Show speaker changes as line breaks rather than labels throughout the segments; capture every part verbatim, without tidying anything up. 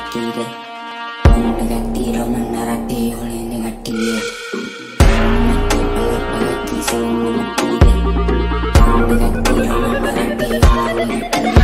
mentire, un negativo ma narrativo le negative. Metti per pagati sono mentire, un negativo ma narrativo le negative.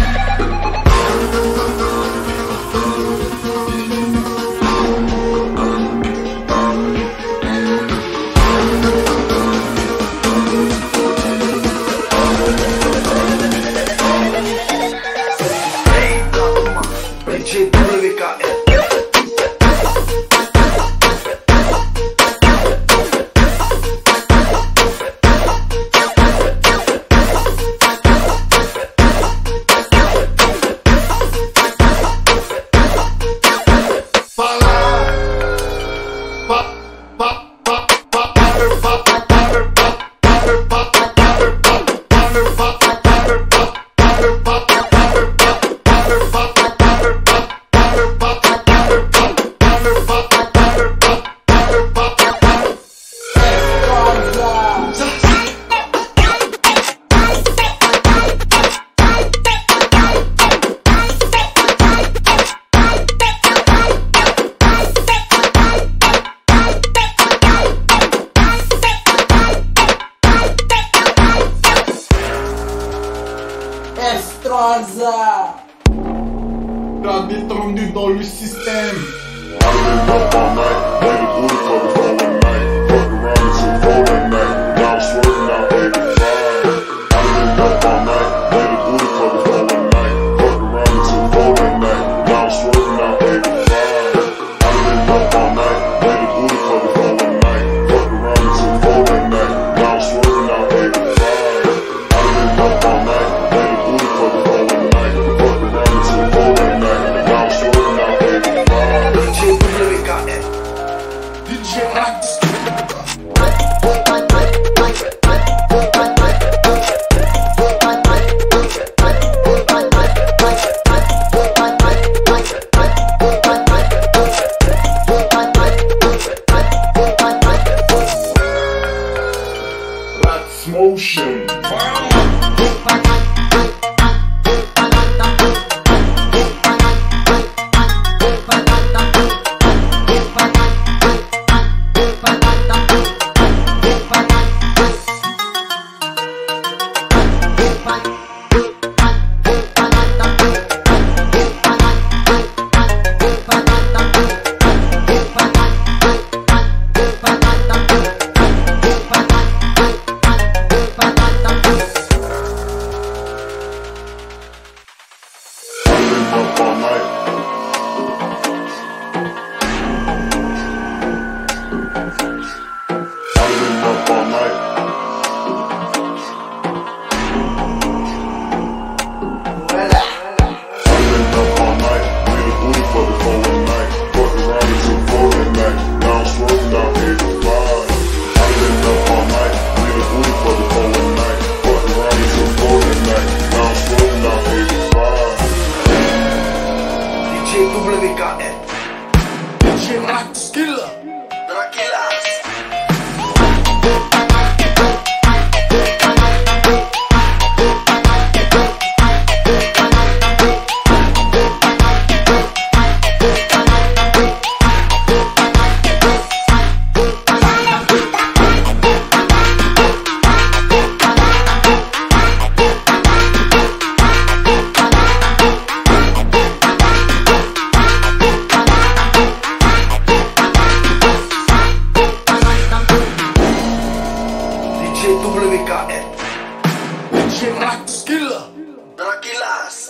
Estrosa, pra détendre dans le système. Motion. Up all night. I've been up all night. I've been up all night. Made a booty for the whole night. Fucked around until four at night. Now I'm swerving down eighty-five. I've been up all night. Made a booty for the whole night. Fucked around until four at night. Now I'm swerving down eighty-five.
D J W K R
D J Raxkilla
Drakilas. D J W K R
D J Raxkilla
Drakilas.